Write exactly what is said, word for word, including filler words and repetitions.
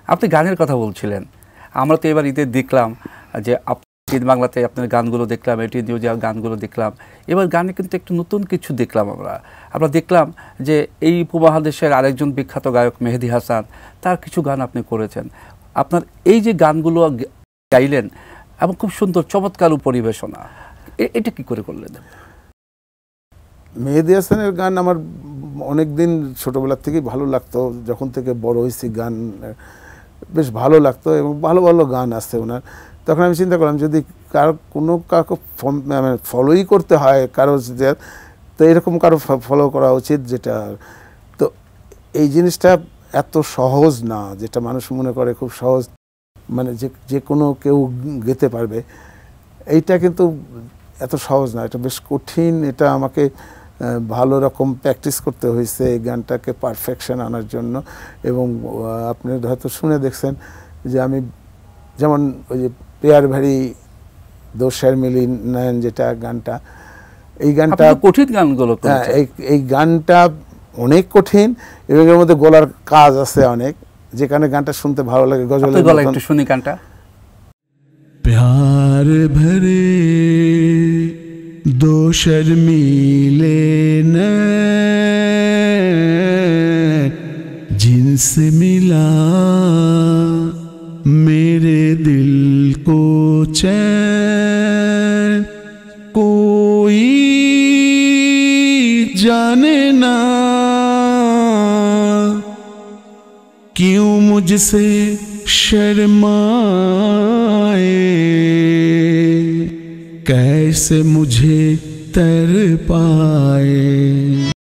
আপনি গানের কথা বলছিলেন, আমরা তো এবার ঈদে দেখলাম যে ঈদ বাংলাতে আপনার গানগুলো দেখলাম, এটি নিউজে গানগুলো দেখলাম। এবার গানে কিন্তু একটু নতুন কিছু দেখলাম আমরা আমরা দেখলাম যে এই উপমহাদেশের আরেকজন বিখ্যাত গায়ক মেহেদী হাসান, তার কিছু গান আপনি করেছেন। আপনার এই যে গানগুলো গাইলেন এবং খুব সুন্দর চমৎকার পরিবেশনা, এটা কি করে করলেন? মেহেদী হাসানের গান আমার অনেক দিন ছোটোবেলার থেকেই ভালো লাগতো, যখন থেকে বড় হয়েছি গান বেশ ভালো লাগতো এবং ভালো ভালো গান আছে ওনার। তখন আমি চিন্তা করলাম যদি কারো কোনো কাউকে ফলোই করতে হয় কারো, যে তো এরকম কারো ফলো করা উচিত, যেটা তো এই জিনিসটা এত সহজ না, যেটা মানুষ মনে করে খুব সহজ, মানে যে যে কোনো কেউ গেতে পারবে, এইটা কিন্তু এত সহজ না, এটা বেশ কঠিন। এটা আমাকে ভালো রকম প্র্যাকটিস করতে হয়েছে এই গানটাকে পারফেকশন আনার জন্য। এবং আপনি হয়তো শুনে দেখছেন যে আমি যেমন ওই যে পেয়ার ভ্যারি দোষের মিলি নয়ন, যেটা গানটা, এই গানটা কঠিন গানগুলো, হ্যাঁ এই এই গানটা অনেক কঠিন এবং এর মধ্যে গলার কাজ আছে অনেক, যেখানে গানটা শুনতে ভালো লাগে। গজলের গলা একটু শুনি গানটা। प्यार भरे दो शर्मीले नैन जिनसे मिला मेरे दिल को चैन, कोई जाने ना क्यों मुझसे शर्माए, कैसे मुझे तर पाए।